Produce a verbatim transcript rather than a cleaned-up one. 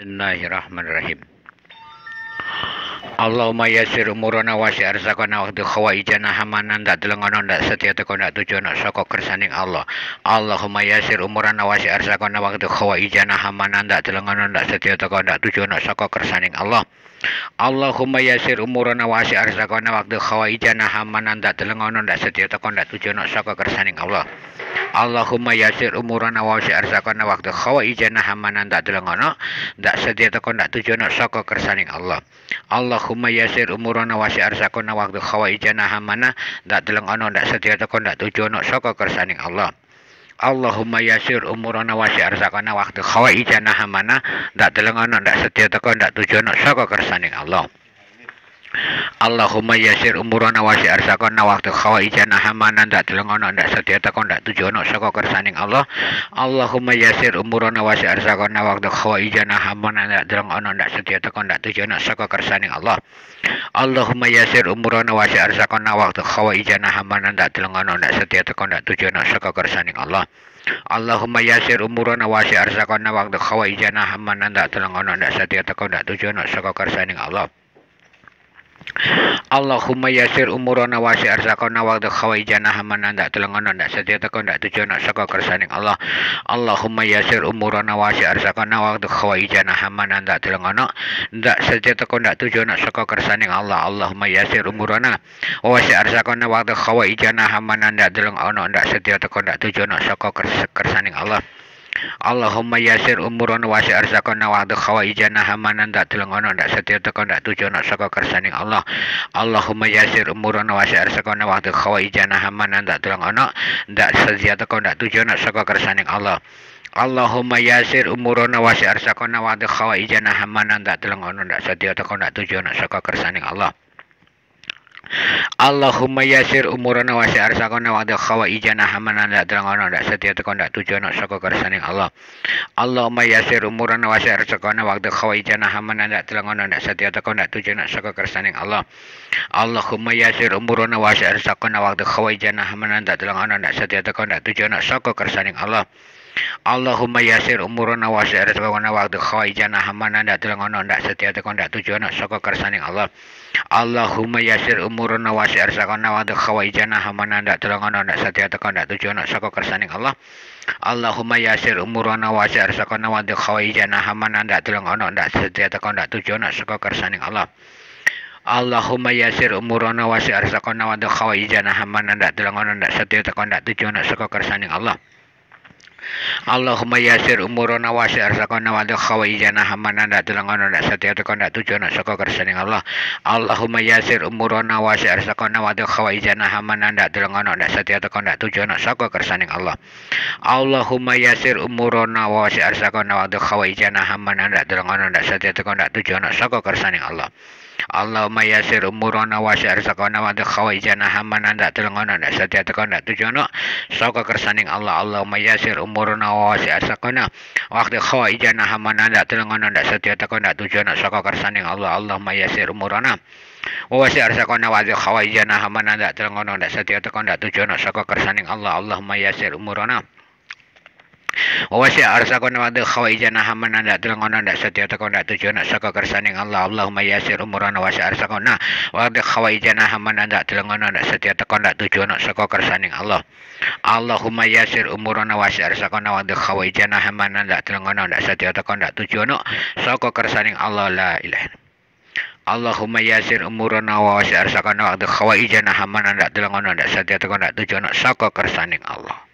Bismillahirrahmanirrahim. Allahumma yassir umurana wasi arzakana waqti khawaijana hamanan dak delengono dak setia teko dak tujuan saka kersaning Allah. Allahumma yassir umurana wasi arzakana waqti khawaijana hamanan dak delengono dak setia teko dak tujuan saka kersaning Allah. Allahumma yassir umurana wasi arzakana waqti khawaijana hamanan dak delengono dak setia teko dak tujuan saka kersaning Allah. Allahumma yassir umurana wasi arzakana waqti khawaijana hamanan dak delengono dak setia teko dak tujuan saka kersaning Allah. Allahumma yassir umurana wasi arzakana waqti khawaijana hamana dak delengono dak setia teko dak tujuan saka kersaning Allah. Allahumma yassir umurana wasi arzakana waqti khawaijana hamana dak delengono dak setia teko dak tujuan saka kersaning Allah. Allahumma yassir umurana wasi arzakana waqti khawaijana hamana dak delengono dak setia teko dak tujuan saka kersaning Allah. Allahumma yassir umurana wasi arzakana waqti khawaijana hamana dak delengono dak setia teko dak tujuan saka kersaning Allah. Allahumma yassir umurana wasi arzakana waqti khawaijana hamana dak delengono dak setia teko dak tujuan saka kersaning Allah. Allahumma yassir umurana wasi arzakana waqti khawaijana hamana dak delengono dak setia teko dak tujuan saka kersaning Allah. Allahumma yassir umurana wasi arzakana waqti khawaijana hamana dak delengono dak setia teko dak tujuan saka kersaning Allah. Allahumma yassir umurana wasi arzakana waqti khawaijana hamana dak delengono dak setia teko dak tujuan saka kersaning Allah. Allahumma yassir umurana wasi arzakana waqti khawaijana hamana dak delengono dak setia teko dak tujuan saka kersaning Allah. Allahumma yassir umurana wasi arzakana waqti khawaijana hamana dak delengono dak setia teko dak tujuan saka kersaning Allah. Allahumma yassir umurana wasi arzakana waqti khawaijana hamana dak delengono dak setia teko dak tujuan saka kersaning Allah. Allahumma yassir umurana wasi arzakana waqti khawaijana hamana dak delengono dak setia teko dak tujuan saka kersaning Allah. Allahumma yassir umurana wasi arzakana waqti khawaijana hamana dak delengono dak setia teko dak tujuan saka kersaning Allah. Allahumma yassir umurana wasi arzakana waqti khawaijana hamana dak delengono dak setia teko dak tujuan saka kersaning Allah. Allahumma yassir umurana wasi arzakana waqti khawaijana hamana dak delengono dak setia teko dak tujuan saka kersaning Allah. Allahumma yassir umurana wasi arzakana waqti khawaijana hamana dak delengono dak setia teko dak tujuan saka kersaning Allah. Allahumma yassir umurana wasi arzakana waqti khawaijana hamana dak delengono dak setia teko dak tujuan saka kersaning Allah. Allahumma yassir umurana wasi arzakana waqti khawaijana hamana dak delengono dak setia teko dak tujuan saka kersaning Allah. Allahumma yassir umurana wasi arzakana waqti khawaijana hamana dak delengono dak setia teko dak tujuan saka kersaning Allah. Allahumma yassir umurana wasi arzakana waqti khawaijana hamana dak delengono dak setia teko dak tujuan saka kersaning Allah. Allahumma yassir umurana wasi arzakana waqti khawaijana hamana dak delengono dak setia teko dak tujuan saka kersaning Allah. Allahumma yassir umurana wasi arzakana waqti khawaijana hamana dak delengono dak setia teko dak tujuan saka kersaning Allah. Allahumma yassir umurana wasi arzakana waqti khawaijana hamana dak delengono dak setia teko dak tujuan saka kersaning Allah. Allahumma yassir umurana wasi arzakana waqti khawaijana hamana dak delengono dak setia teko dak tujuan saka kersaning Allah. Allahumma yassir umurana wasi arzakana waqti khawaijana hamana dak delengono dak setia teko dak tujuan saka kersaning Allah. Allahumma yassir umurana wasi arzakana waqti khawaijana hamana dak delengono dak setia teko dak tujuan saka kersaning Allah. Allahumma yassir umurana wasi arzakana waqti khawaijana hamana dak delengono dak setia teko dak tujuan saka kersaning Allah. Allahumma yassir umurana wasi arzakana waqti khawaijana hamana dak delengono dak setia teko dak tujuan saka kersaning Allah. La ilaha Allahumma yassir umurana wasi arzakana waqti khawaijana hamana dak delengono dak setia teko dak tujuan saka kersaning Allah.